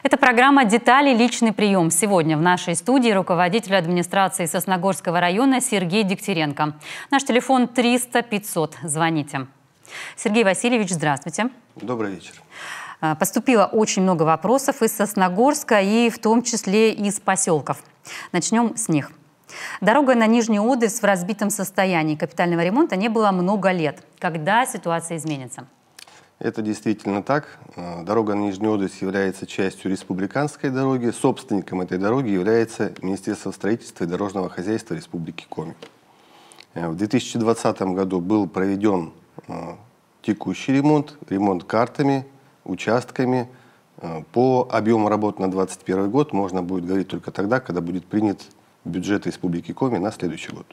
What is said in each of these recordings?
Это программа «Детали. Личный прием». Сегодня в нашей студии руководитель администрации Сосногорского района Сергей Дегтяренко. Наш телефон 300-500. Звоните. Сергей Васильевич, здравствуйте. Добрый вечер. Поступило очень много вопросов из Сосногорска и в том числе из поселков. Начнем с них. Дорога на Нижний Одес в разбитом состоянии. Капитального ремонта не было много лет. Когда ситуация изменится? Это действительно так. Дорога на Нижний Одес является частью республиканской дороги. Собственником этой дороги является Министерство строительства и дорожного хозяйства Республики Коми. В 2020 году был проведен текущий ремонт картами, участками. По объему работ на 2021 год можно будет говорить только тогда, когда будет принят бюджет Республики Коми на следующий год.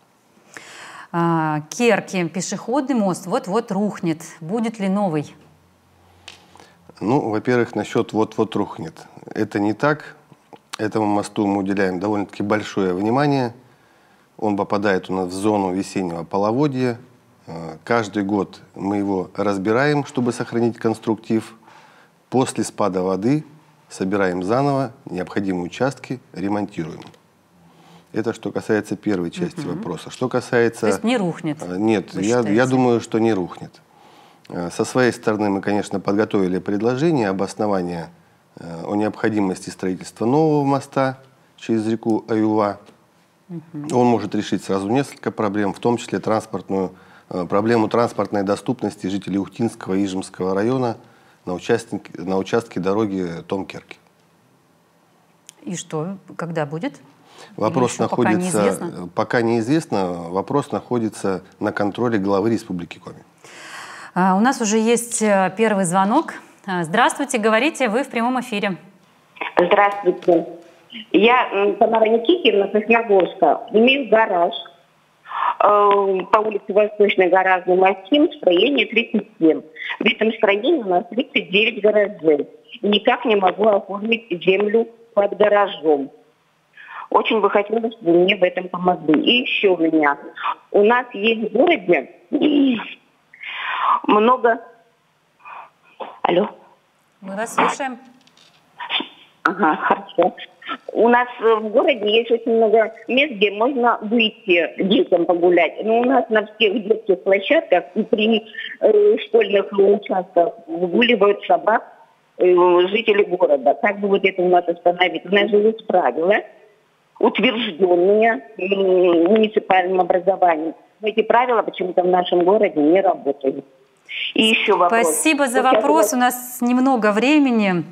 Керки, пешеходный мост вот-вот рухнет. Будет ли новый? Ну, во-первых, насчет вот-вот рухнет. Это не так. Этому мосту мы уделяем довольно-таки большое внимание. Он попадает у нас в зону весеннего половодья. Каждый год мы его разбираем, чтобы сохранить конструктив. После спада воды собираем заново необходимые участки, ремонтируем. Это что касается первой части вопроса. Что касается... То есть не рухнет? Нет, я думаю, что не рухнет. Со своей стороны мы, конечно, подготовили предложение, обоснование о необходимости строительства нового моста через реку Аюва. Он может решить сразу несколько проблем, в том числе проблему транспортной доступности жителей Ухтинского и Ижемского района на участке дороги Том-Керки. И что, когда будет? Вопрос находится, пока неизвестно, вопрос находится на контроле главы Республики Коми. У нас уже есть первый звонок. Здравствуйте, говорите, вы в прямом эфире. Здравствуйте. Я Тамара Никитина, Сосногорска. Имею гараж по улице Восточной, гаражный массив, строение 37. В этом строении у нас 39 гаражей. Никак не могу оформить землю под гаражом. Очень бы хотелось, чтобы мне в этом помогли. И еще у нас есть в городе много... Алло? Мы вас слушаем. Ага, хорошо. У нас в городе есть очень много мест, где можно выйти детям погулять. Но у нас на всех детских площадках и при школьных участках выгуливают собак жители города. Как бы вот это у нас остановить? У нас же есть правила, утвержденные муниципальным образованием. Но эти правила почему-то в нашем городе не работают. И еще вопрос. Спасибо за вопрос. У нас немного времени.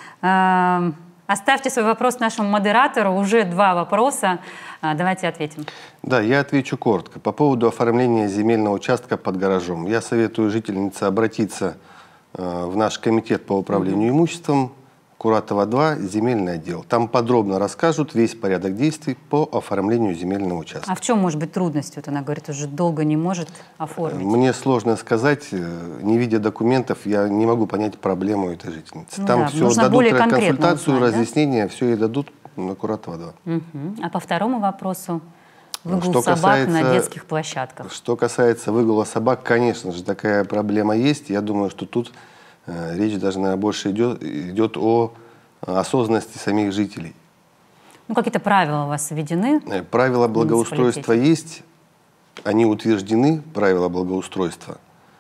Оставьте свой вопрос нашему модератору. Уже 2 вопроса. Давайте ответим. Да, я отвечу коротко. По поводу оформления земельного участка под гаражом. Я советую жительнице обратиться в наш комитет по управлению имуществом, Куратова 2, земельный отдел. Там подробно расскажут весь порядок действий по оформлению земельного участка. А в чем может быть трудность? Вот она говорит, уже долго не может оформить. Мне сложно сказать. Не видя документов, я не могу понять проблему этой жительницы. Ну, там да, все дадут консультацию, узнать, разъяснение, все ей дадут на Куратова 2. А по второму вопросу? Выгул собак на детских площадках. Что касается выгула собак, конечно же, такая проблема есть. Я думаю, что тут речь даже, наверное, больше идет о осознанности самих жителей. Ну, какие-то правила у вас введены? Правила благоустройства есть, они утверждены, правила благоустройства.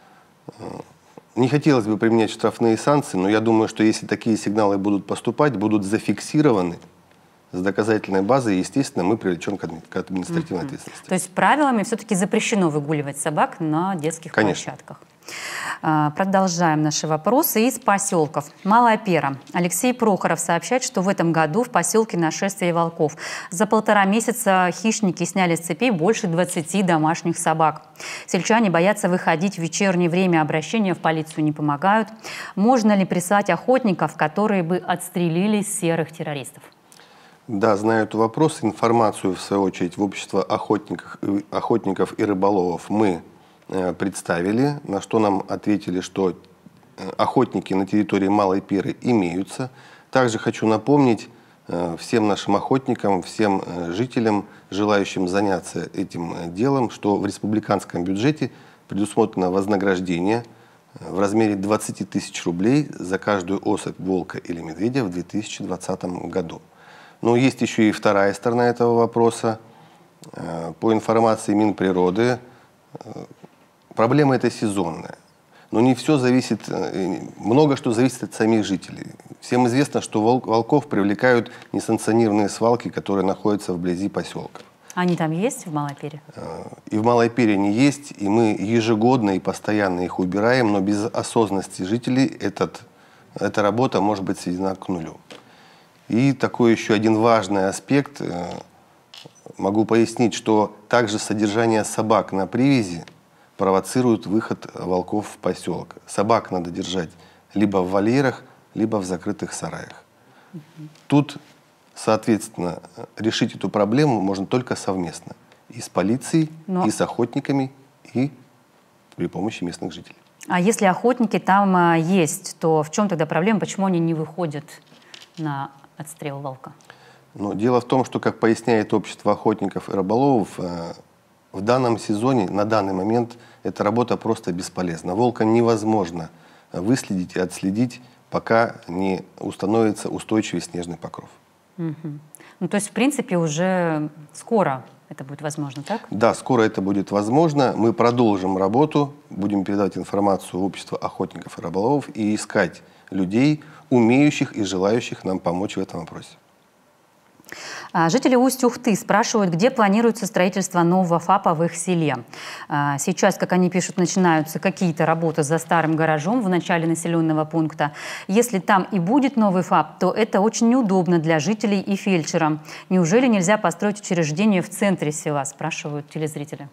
Не хотелось бы применять штрафные санкции, но я думаю, что если такие сигналы будут поступать, будут зафиксированы с доказательной базой, естественно, мы привлечем к административной ответственности. То есть правилами все-таки запрещено выгуливать собак на детских площадках. Продолжаем наши вопросы из поселков. Малая Пера. Алексей Прохоров сообщает, что в этом году в поселке нашествие волков. За 1,5 месяца хищники сняли с цепей больше 20 домашних собак. Сельчане боятся выходить в вечернее время, обращения в полицию не помогают. Можно ли прислать охотников, которые бы отстрелили серых террористов? Да, знаю этот вопрос. Информацию, в свою очередь, в общество охотников и рыболовов мы представили, на что нам ответили, что охотники на территории Малой Перы имеются. Также хочу напомнить всем нашим охотникам, всем жителям, желающим заняться этим делом, что в республиканском бюджете предусмотрено вознаграждение в размере 20 тысяч рублей за каждую особь волка или медведя в 2020 году. Но есть еще и вторая сторона этого вопроса. По информации Минприроды, проблема эта сезонная. Но не все зависит, много что зависит от самих жителей. Всем известно, что волков привлекают несанкционированные свалки, которые находятся вблизи поселков. Они там есть, в Малой Пере? И в Малой Пере они есть, и мы ежегодно и постоянно их убираем, но без осознанности жителей эта работа может быть сведена к нулю. И такой еще один важный аспект, могу пояснить, что также содержание собак на привязи провоцирует выход волков в поселок. Собак надо держать либо в вольерах, либо в закрытых сараях. Тут, соответственно, решить эту проблему можно только совместно. И с полицией, и с охотниками, и при помощи местных жителей. А если охотники там есть, то в чем тогда проблема? Почему они не выходят на отстрел волка? Но дело в том, что, как поясняет общество охотников и рыболовов, в данном сезоне, на данный момент, эта работа просто бесполезна. Волка невозможно выследить и отследить, пока не установится устойчивый снежный покров. Ну, то есть, в принципе, уже скоро это будет возможно, так? Да, скоро это будет возможно. Мы продолжим работу, будем передавать информацию в общество охотников и рыболовов и искать людей, умеющих и желающих нам помочь в этом вопросе. Жители Усть-Ухты спрашивают, где планируется строительство нового ФАПа в их селе. Сейчас, как они пишут, начинаются какие-то работы за старым гаражом в начале населенного пункта. Если там и будет новый ФАП, то это очень неудобно для жителей и фельдшера. Неужели нельзя построить учреждение в центре села, спрашивают телезрители.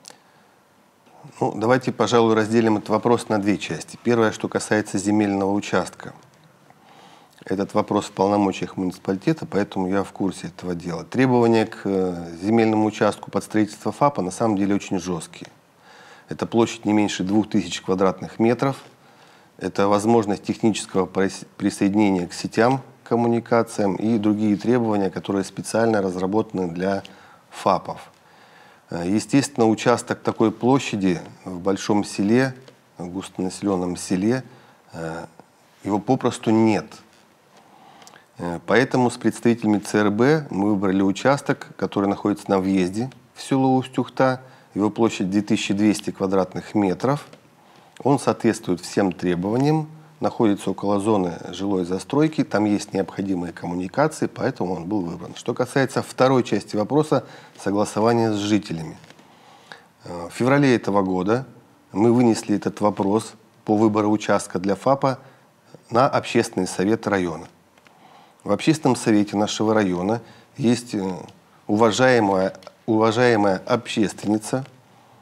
Ну, давайте, пожалуй, разделим этот вопрос на две части. Первое, что касается земельного участка. Этот вопрос в полномочиях муниципалитета, поэтому я в курсе этого дела. Требования к земельному участку под строительство ФАПа на самом деле очень жесткие. Это площадь не меньше 2000 квадратных метров. Это возможность технического присоединения к сетям, коммуникациям и другие требования, которые специально разработаны для ФАПов. Естественно, участок такой площади в большом селе, в густонаселенном селе, его попросту нет. Поэтому с представителями ЦРБ мы выбрали участок, который находится на въезде в село Усть-Ухта. Его площадь 2200 квадратных метров. Он соответствует всем требованиям, находится около зоны жилой застройки, там есть необходимые коммуникации, поэтому он был выбран. Что касается второй части вопроса, согласования с жителями. В феврале этого года мы вынесли этот вопрос по выбору участка для ФАПа на общественный совет района. В общественном совете нашего района есть уважаемая общественница,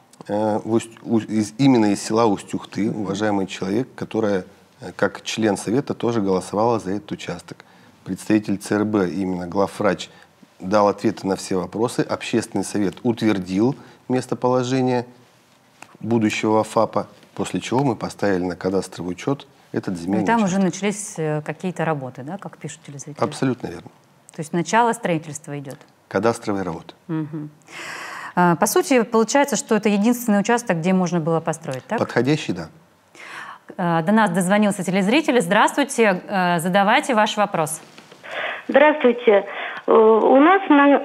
именно из села Усть-Ухты, уважаемый человек, которая как член совета тоже голосовала за этот участок. Представитель ЦРБ, именно главврач, дал ответы на все вопросы. Общественный совет утвердил местоположение будущего ФАПа, после чего мы поставили на кадастровый учет этот земельный участок. Там участок. уже начались какие-то работы, да, как пишут телезрители? Абсолютно верно. То есть начало строительства идет? Кадастровые работы. По сути, получается, что это единственный участок, где можно было построить, так? Подходящий, да. До нас дозвонился телезритель. Здравствуйте, задавайте ваш вопрос. Здравствуйте. У нас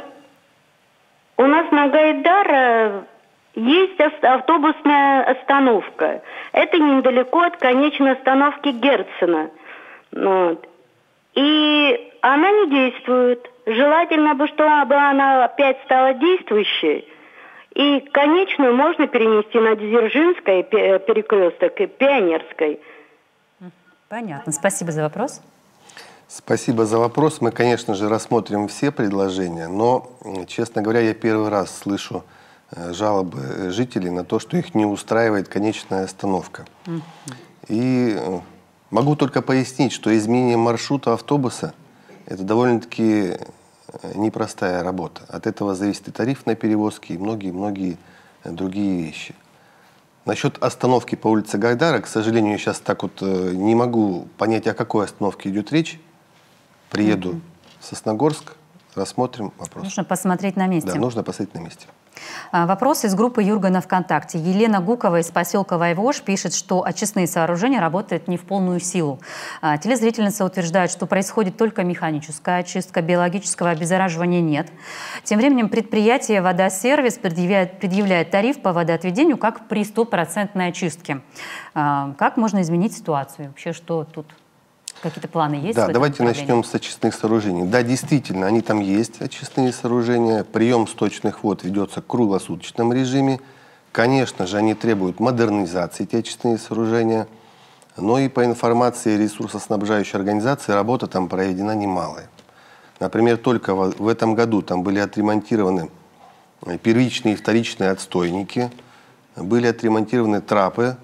на Гайдара есть автобусная остановка. Это недалеко от конечной остановки Герцена. Вот. И она не действует. Желательно бы, чтобы она опять стала действующей. И конечную можно перенести на Дзержинское перекресток и Пионерской. Понятно. Спасибо за вопрос. Спасибо за вопрос. Мы, конечно же, рассмотрим все предложения, но, честно говоря, я первый раз слышу жалобы жителей на то, что их не устраивает конечная остановка. И могу только пояснить, что изменение маршрута автобуса – это довольно-таки непростая работа. От этого зависит и тариф на перевозки, и многие-многие другие вещи. Насчет остановки по улице Гайдара, к сожалению, я сейчас так вот не могу понять, о какой остановке идет речь. Приеду в Сосногорск, рассмотрим вопрос. Нужно посмотреть на месте. Да, нужно посмотреть на месте. Вопрос из группы Юргана ВКонтакте. Елена Гукова из поселка Вайвож пишет, что очистные сооружения работают не в полную силу. Телезрительница утверждает, что происходит только механическая очистка, биологического обеззараживания нет. Тем временем предприятие «Водосервис» предъявляет тариф по водоотведению как при 100% очистке. Как можно изменить ситуацию? Вообще, что тут? Какие-то планы есть? Да, давайте начнем с очистных сооружений. Да, действительно, они там есть, очистные сооружения. Прием сточных вод ведется в круглосуточном режиме. Конечно же, они требуют модернизации, эти очистные сооружения. Но и по информации ресурсоснабжающей организации, работа там проведена немалая. Например, только в этом году там были отремонтированы первичные и вторичные отстойники, были отремонтированы трапы,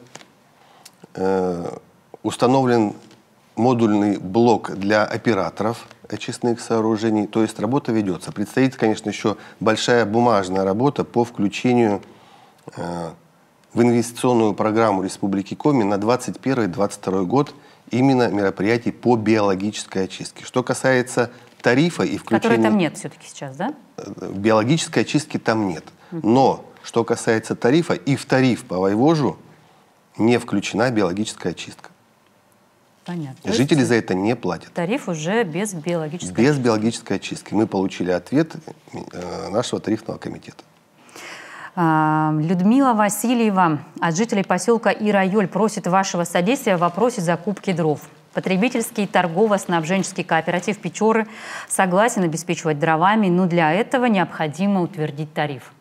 установлен модульный блок для операторов очистных сооружений, то есть работа ведется. Предстоит, конечно, еще большая бумажная работа по включению в инвестиционную программу Республики Коми на 2021-2022 год именно мероприятий по биологической очистке. Что касается тарифа и включения... Которой там нет все-таки сейчас, да? Биологической очистки там нет. Но что касается тарифа, и в тариф по Вайвожу не включена биологическая очистка. Понятно. Жители за это не платят. Тариф уже без биологической Без очистки. биологической очистки. Мы получили ответ нашего тарифного комитета. Людмила Васильева от жителей поселка Ирайоль просит вашего содействия в вопросе закупки дров. Потребительский торгово-снабженческий кооператив «Печоры» согласен обеспечивать дровами, но для этого необходимо утвердить тариф.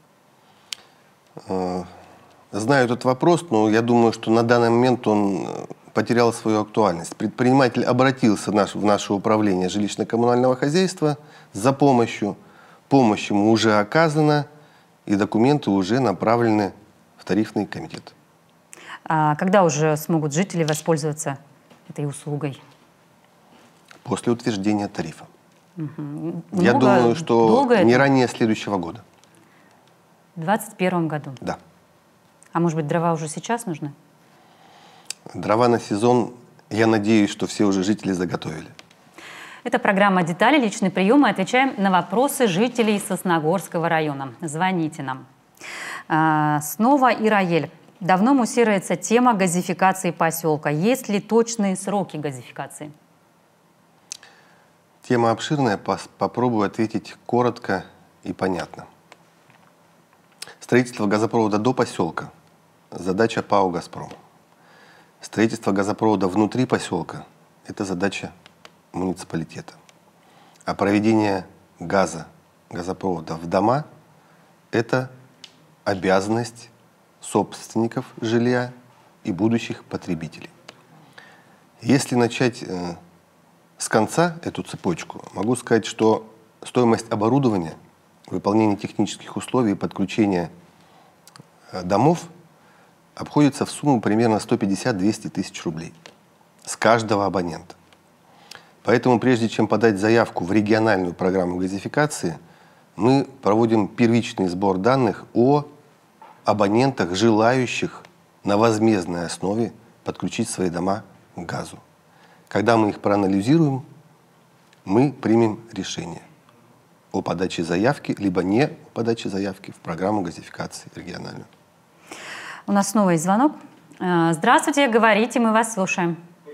Знаю этот вопрос, но я думаю, что на данный момент он потерял свою актуальность. Предприниматель обратился в наше управление жилищно-коммунального хозяйства за помощью. Помощь ему уже оказана, и документы уже направлены в тарифный комитет. А когда уже смогут жители воспользоваться этой услугой? После утверждения тарифа. Угу. Я думаю, что не ранее следующего года. В 2021 году? Да. А может быть, дрова уже сейчас нужны? Дрова на сезон, я надеюсь, что все уже жители заготовили. Это программа «Детали. Личный прием». Мы отвечаем на вопросы жителей Сосногорского района. Звоните нам. Снова Ираель. Давно муссируется тема газификации поселка. Есть ли точные сроки газификации? Тема обширная. Попробую ответить коротко и понятно. Строительство газопровода до поселка – задача ПАО «Газпром». Строительство газопровода внутри поселка – это задача муниципалитета. А проведение газопровода в дома – это обязанность собственников жилья и будущих потребителей. Если начать с конца эту цепочку, могу сказать, что стоимость оборудования, выполнение технических условий и подключение домов обходится в сумму примерно 150-200 тысяч рублей с каждого абонента. Поэтому прежде чем подать заявку в региональную программу газификации, мы проводим первичный сбор данных о абонентах, желающих на возмездной основе подключить свои дома к газу. Когда мы их проанализируем, мы примем решение о подаче заявки, либо не о подаче заявки в программу газификации региональную. У нас снова есть звонок. Здравствуйте, говорите, мы вас слушаем.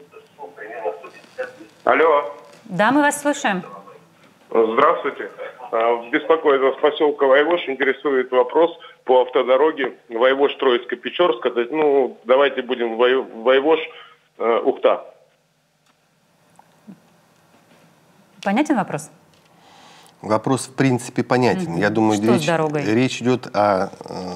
Алло. Да, мы вас слушаем. Здравствуйте. Беспокоит вас поселка Вайвож, интересует вопрос по автодороге Вайвож-Троицко-Печорск. Ну, давайте будем Вайвож-Ухта. Понятен вопрос? Вопрос, в принципе, понятен. Я думаю, речь идет о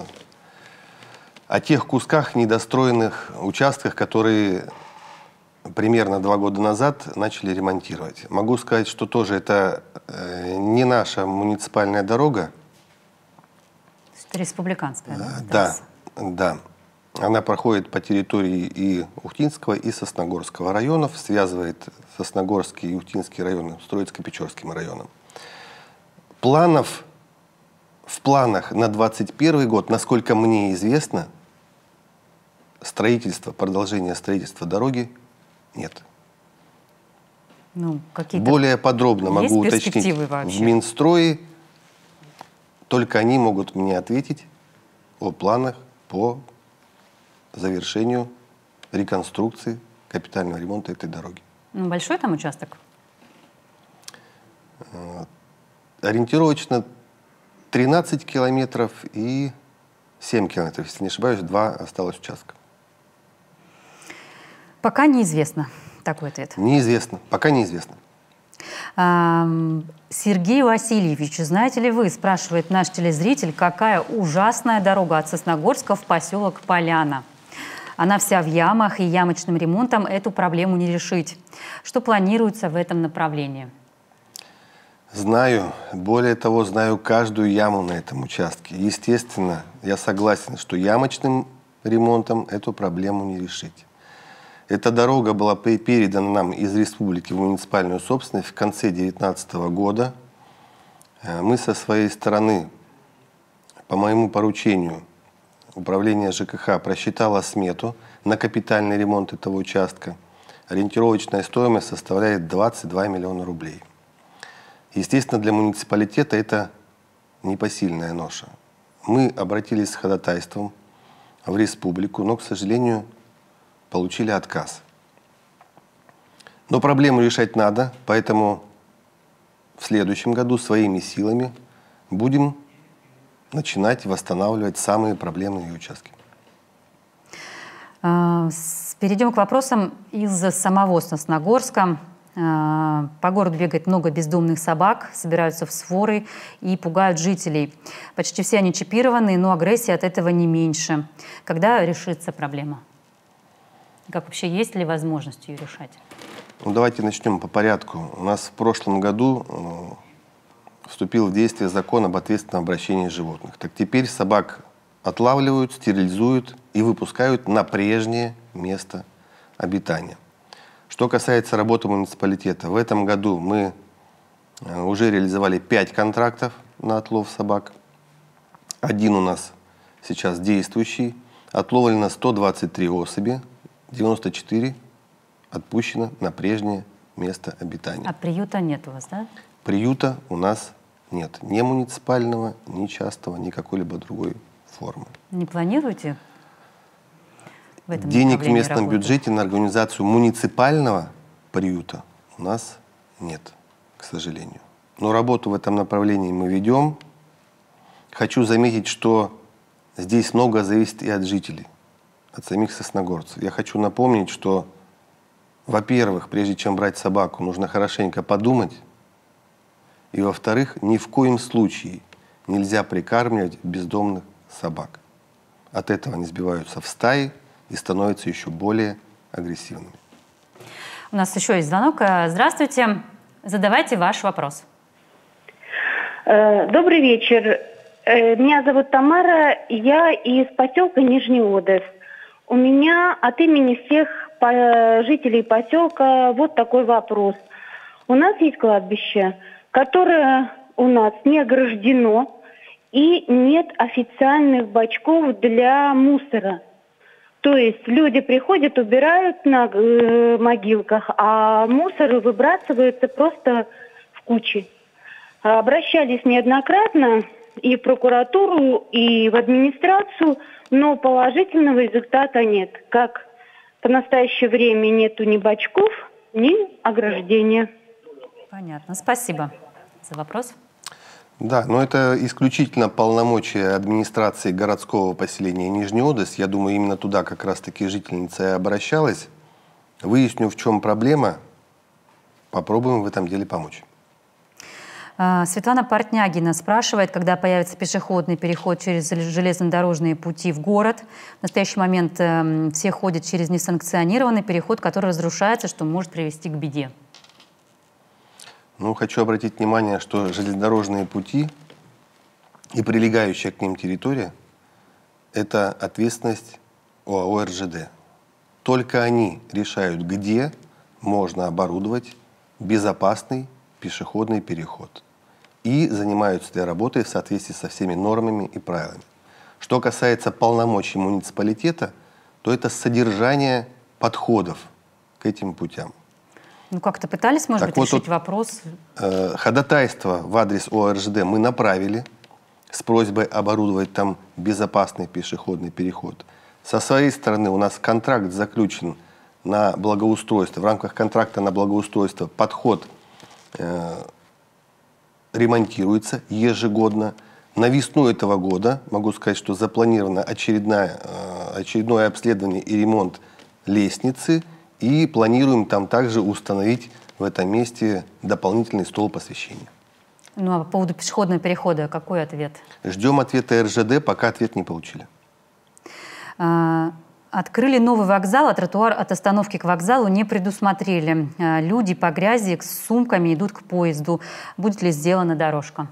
тех кусках, недостроенных участках, которые примерно 2 года назад начали ремонтировать. Могу сказать, что тоже это не наша муниципальная дорога. Это республиканская, да? Да. Она проходит по территории и Ухтинского, и Сосногорского районов, связывает Сосногорский и Ухтинский районы с Троицко-Печорским районом. В планах на 2021 год, насколько мне известно, продолжение строительства дороги нет. Ну, более подробно могу уточнить в Минстрое. Только они могут мне ответить о планах по завершению реконструкции, капитального ремонта этой дороги. Большой там участок? Ориентировочно 13 километров и 7 километров, если не ошибаюсь, 2 осталось участка. Пока неизвестно. Такой ответ. Неизвестно. Пока неизвестно. Сергей Васильевич, знаете ли вы, спрашивает наш телезритель, какая ужасная дорога от Сосногорска в поселок Поляна. Она вся в ямах, и ямочным ремонтом эту проблему не решить. Что планируется в этом направлении? Знаю. Более того, знаю каждую яму на этом участке. Естественно, я согласен, что ямочным ремонтом эту проблему не решить. Эта дорога была передана нам из республики в муниципальную собственность в конце 2019 года. Мы со своей стороны, по моему поручению, управление ЖКХ просчитало смету на капитальный ремонт этого участка. Ориентировочная стоимость составляет 22 миллиона рублей. Естественно, для муниципалитета это непосильная ноша. Мы обратились с ходатайством в республику, но, к сожалению, получили отказ. Но проблему решать надо, поэтому в следующем году своими силами будем начинать восстанавливать самые проблемные участки. Перейдем к вопросам из самого Сосногорска. По городу бегает много бездомных собак, собираются в своры и пугают жителей. Почти все они чипированы, но агрессия от этого не меньше. Когда решится проблема? Как вообще, есть ли возможность ее решать? Ну, давайте начнем по порядку. У нас в прошлом году вступил в действие закон об ответственном обращении животных. Так теперь собак отлавливают, стерилизуют и выпускают на прежнее место обитания. Что касается работы муниципалитета, в этом году мы уже реализовали 5 контрактов на отлов собак. Один у нас сейчас действующий. Отловлено 123 особи, 94 отпущено на прежнее место обитания. А приюта нет у вас, да? Приюта у нас нет. Ни муниципального, ни частного, ни какой-либо другой формы. Не планируете в этом Денег в направлении местном работы? бюджете на организацию муниципального приюта у нас нет, к сожалению. Но работу в этом направлении мы ведем. Хочу заметить, что здесь много зависит и от жителей, от самих сосногорцев. Я хочу напомнить, что, во-первых, прежде чем брать собаку, нужно хорошенько подумать. И, во-вторых, ни в коем случае нельзя прикармливать бездомных собак. От этого они сбиваются в стаи и становятся еще более агрессивными. У нас еще есть звонок. Здравствуйте. Задавайте ваш вопрос. Добрый вечер. Меня зовут Тамара, я из поселка Нижний Одесс. У меня от имени всех жителей поселка вот такой вопрос. У нас есть кладбище, которое у нас не ограждено, и нет официальных бачков для мусора. То есть люди приходят, убирают на могилках, а мусор выбрасывается просто в кучи. Обращались неоднократно и в прокуратуру, и в администрацию, но положительного результата нет. Как в настоящее время нету ни бачков, ни ограждения. Понятно. Спасибо за вопрос. Да, но это исключительно полномочия администрации городского поселения Нижний Одесс. Я думаю, именно туда как раз-таки жительница и обращалась. Выясню, в чем проблема, попробуем в этом деле помочь. Светлана Портнягина спрашивает, когда появится пешеходный переход через железнодорожные пути в город. В настоящий момент все ходят через несанкционированный переход, который разрушается, что может привести к беде. Ну, хочу обратить внимание, что железнодорожные пути и прилегающая к ним территория – это ответственность ОАО РЖД. Только они решают, где можно оборудовать безопасный пешеходный переход. И занимаются этой работой в соответствии со всеми нормами и правилами. Что касается полномочий муниципалитета, то это содержание подходов к этим путям. Ну, как-то пытались, может быть, решить вопрос? Ходатайство в адрес ОРЖД мы направили. с просьбой оборудовать там безопасный пешеходный переход. Со своей стороны у нас контракт заключен на благоустройство. В рамках контракта на благоустройство подход ремонтируется ежегодно. На весну этого года, могу сказать, что запланировано очередное обследование и ремонт лестницы. И планируем там также установить в этом месте дополнительный столб освещения. Ну а по поводу пешеходного перехода какой ответ? Ждем ответа РЖД, пока ответ не получили. Открыли новый вокзал, а тротуар от остановки к вокзалу не предусмотрели. Люди по грязи с сумками идут к поезду. Будет ли сделана дорожка?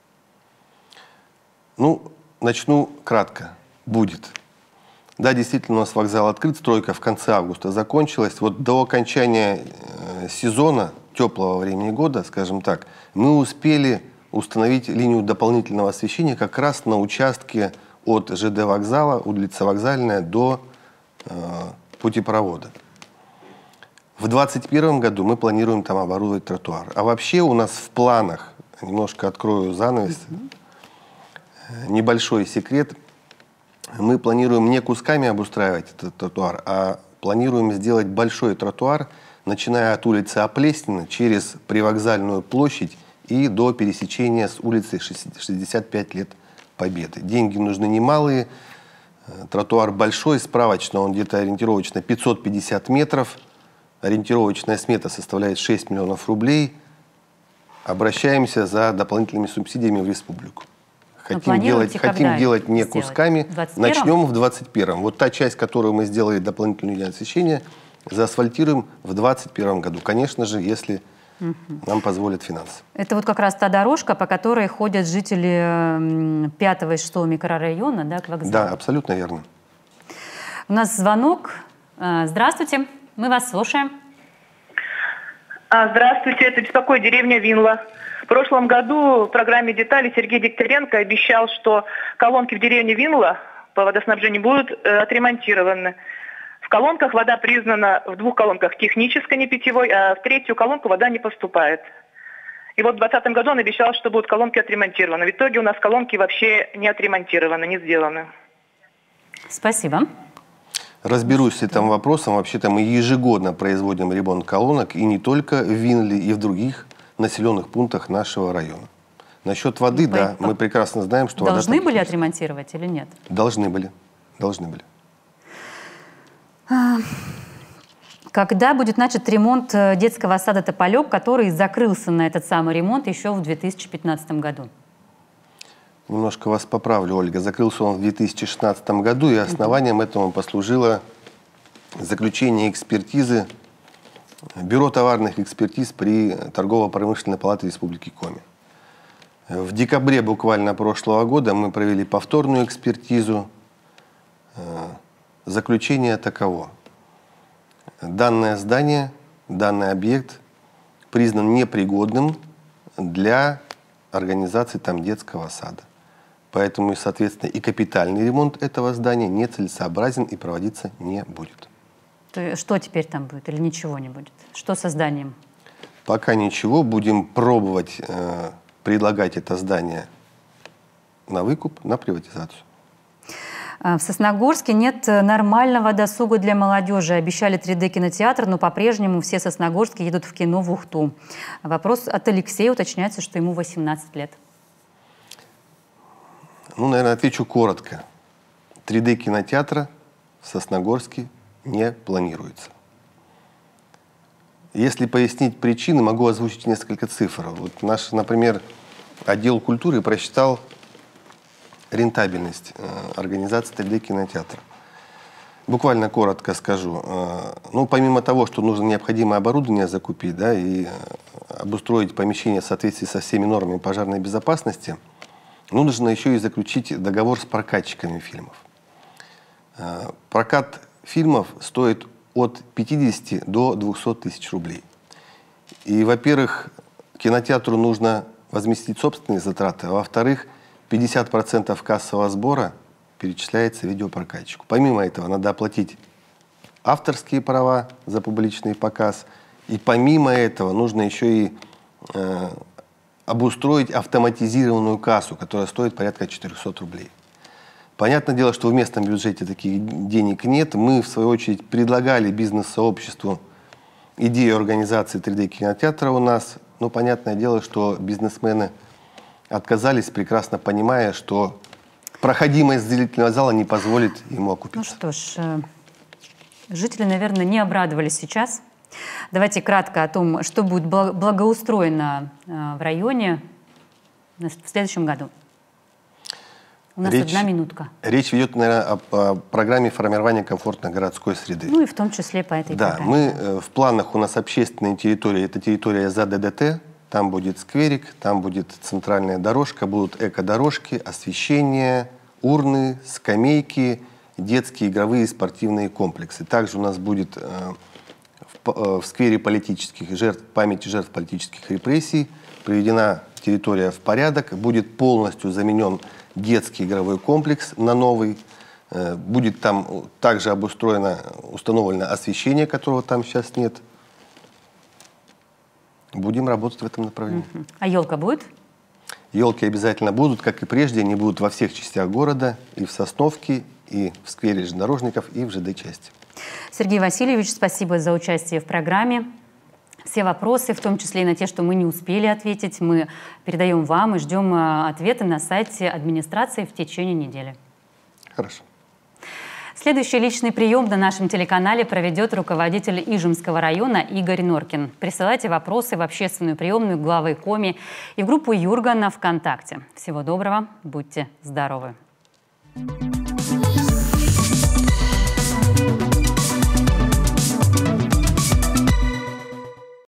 Ну, начну кратко. Будет. Да, действительно, у нас вокзал открыт, стройка в конце августа закончилась. Вот до окончания сезона, теплого времени года, скажем так, мы успели установить линию дополнительного освещения как раз на участке от ЖД вокзала, улица Вокзальная, до путепровода. В 2021 году мы планируем там оборудовать тротуар. А вообще у нас в планах, немножко открою занавес, небольшой секрет, мы планируем не кусками обустраивать этот тротуар, а планируем сделать большой тротуар, начиная от улицы Оплеснина через Привокзальную площадь и до пересечения с улицей 65 лет Победы. Деньги нужны немалые, тротуар большой, справочно он где-то ориентировочно 550 метров, ориентировочная смета составляет 6 миллионов рублей. Обращаемся за дополнительными субсидиями в республику. Хотим делать не кусками, начнем в 2021. Вот та часть, которую мы сделали дополнительную линию освещения, заасфальтируем в 2021 году. Конечно же, если нам позволят финансы. Это вот как раз та дорожка, по которой ходят жители 5 и 6 микрорайона, да, к вокзалу? Да, абсолютно верно. У нас звонок. Здравствуйте, мы вас слушаем. Здравствуйте, это беспокоит деревня Винла. В прошлом году в программе «Детали» Сергей Дегтяренко обещал, что колонки в деревне Винла по водоснабжению будут отремонтированы. В колонках вода признана, в 2 колонках технической, не питьевой, а в 3-ю колонку вода не поступает. И вот в 2020 году он обещал, что будут колонки отремонтированы. В итоге у нас колонки вообще не отремонтированы, не сделаны. Спасибо. Разберусь с этим вопросом. Вообще-то мы ежегодно производим ремонт колонок, и не только в Винле, и в других населенных пунктах нашего района. Насчет воды, да, мы прекрасно знаем, что вода... Должны были отремонтировать или нет? Должны были. Должны были. Когда будет начат ремонт детского сада «Тополек», который закрылся на этот самый ремонт еще в 2015 году? Немножко вас поправлю, Ольга. Закрылся он в 2016 году, и основанием этому послужило заключение экспертизы Бюро товарных экспертиз при Торгово-промышленной палате Республики Коми. В декабре буквально прошлого года мы провели повторную экспертизу. Заключение таково. Данное здание, данный объект признан непригодным для организации там детского сада. Поэтому, соответственно, и капитальный ремонт этого здания нецелесообразен и проводиться не будет. Что теперь там будет или ничего не будет? Что со зданием? Пока ничего. Будем пробовать предлагать это здание на выкуп, на приватизацию. В Сосногорске нет нормального досуга для молодежи. Обещали 3D-кинотеатр, но по-прежнему все сосногорские едут в кино в Ухту. Вопрос от Алексея. Уточняется, что ему 18 лет. Ну, наверное, отвечу коротко. 3D-кинотеатра в Сосногорске не планируется. Если пояснить причины, могу озвучить несколько цифр. Вот наш, например, отдел культуры просчитал рентабельность организации 3D-кинотеатра. Буквально коротко скажу. Ну, помимо того, что нужно необходимое оборудование закупить, да, и обустроить помещение в соответствии со всеми нормами пожарной безопасности, нужно еще и заключить договор с прокатчиками фильмов. Прокат фильмов стоит от 50 до 200 тысяч рублей. И, во-первых, кинотеатру нужно возместить собственные затраты, а во-вторых, 50% кассового сбора перечисляется видеопрокатчику. Помимо этого, надо оплатить авторские права за публичный показ. И помимо этого, нужно еще и обустроить автоматизированную кассу, которая стоит порядка 400 рублей. Понятное дело, что в местном бюджете таких денег нет. Мы, в свою очередь, предлагали бизнес-сообществу идею организации 3D-кинотеатра у нас. Но понятное дело, что бизнесмены отказались, прекрасно понимая, что проходимость зрительного зала не позволит ему окупиться. Ну что ж, жители, наверное, не обрадовались сейчас. Давайте кратко о том, что будет благоустроено в районе в следующем году. У нас 1 минутка. Речь идет, наверное, о программе формирования комфортной городской среды. Ну и в том числе по этой программе. Мы в планах, у нас общественные территории, это территория за ДДТ, там будет скверик, там будет центральная дорожка, будут эко-дорожки, освещение, урны, скамейки, детские игровые и спортивные комплексы. Также у нас будет в сквере политических жертв, памяти жертв политических репрессий приведена территория в порядок, будет полностью заменен детский игровой комплекс на новый, будет там также установлено освещение, которого там сейчас нет. Будем работать в этом направлении. А елка будет? Елки обязательно будут, как и прежде, они будут во всех частях города, и в Сосновке, и в сквере железнодорожников, и в ЖД-части. Сергей Васильевич, спасибо за участие в программе. Все вопросы, в том числе и на те, что мы не успели ответить, мы передаем вам и ждем ответы на сайте администрации в течение недели. Хорошо. Следующий личный прием на нашем телеканале проведет руководитель Ижемского района Игорь Норкин. Присылайте вопросы в общественную приемную главы Коми и в группу Юрга на ВКонтакте. Всего доброго, будьте здоровы!